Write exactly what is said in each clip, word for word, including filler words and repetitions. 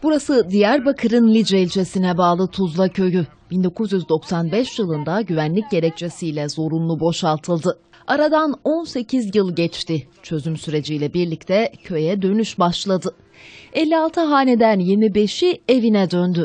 Burası Diyarbakır'ın Lice ilçesine bağlı Tuzla köyü. bin dokuz yüz doksan beş yılında güvenlik gerekçesiyle zorunlu boşaltıldı. Aradan on sekiz yıl geçti. Çözüm süreciyle birlikte köye dönüş başladı. elli altı haneden yirmi beşi evine döndü.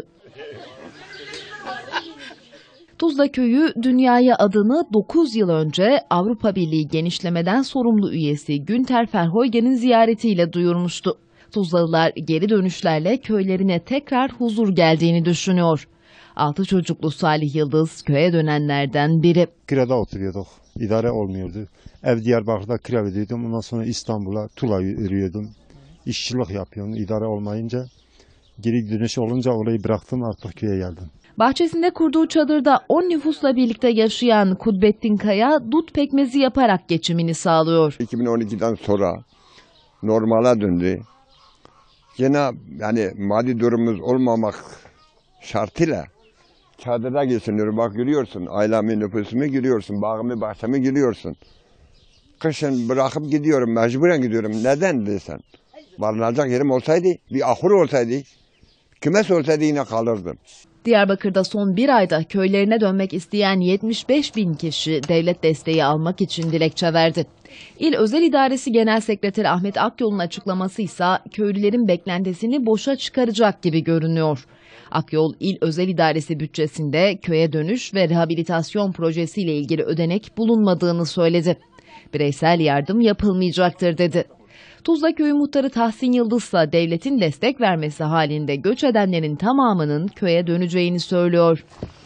Tuzla köyü dünyaya adını dokuz yıl önce Avrupa Birliği genişlemeden sorumlu üyesi Günter Verheugen'in ziyaretiyle duyurmuştu. Tuzlalılar geri dönüşlerle köylerine tekrar huzur geldiğini düşünüyor. Altı çocuklu Salih Yıldız köye dönenlerden biri. Kirada oturuyorduk. İdare olmuyordu. Ev Diyarbakır'da kira veriyordum. Ondan sonra İstanbul'a tuğla veriyordum. İşçilik yapıyordum. İdare olmayınca geri dönüş olunca orayı bıraktım, artık köye geldim. Bahçesinde kurduğu çadırda on nüfusla birlikte yaşayan Kudbettin Kaya dut pekmezi yaparak geçimini sağlıyor. iki bin on ikiden sonra normale döndü. Yine yani maddi durumumuz olmamak şartıyla çadıra geçiniyorum. Bak görüyorsun, ailemin nüfusumu görüyorsun, bağımı bahçemi görüyorsun. Kışın bırakıp gidiyorum, mecburen gidiyorum. Neden desen? Barınacak yerim olsaydı, bir ahur olsaydı, kümes olsaydı yine kalırdım. Diyarbakır'da son bir ayda köylerine dönmek isteyen yetmiş beş bin kişi devlet desteği almak için dilekçe verdi. İl Özel İdaresi Genel Sekreteri Ahmet Akyol'un açıklaması ise köylülerin beklentisini boşa çıkaracak gibi görünüyor. Akyol, İl Özel İdaresi bütçesinde köye dönüş ve rehabilitasyon projesiyle ilgili ödenek bulunmadığını söyledi. Bireysel yardım yapılmayacaktır dedi. Tuzla Köyü Muhtarı Tahsin Yıldız ise devletin destek vermesi halinde göç edenlerin tamamının köye döneceğini söylüyor.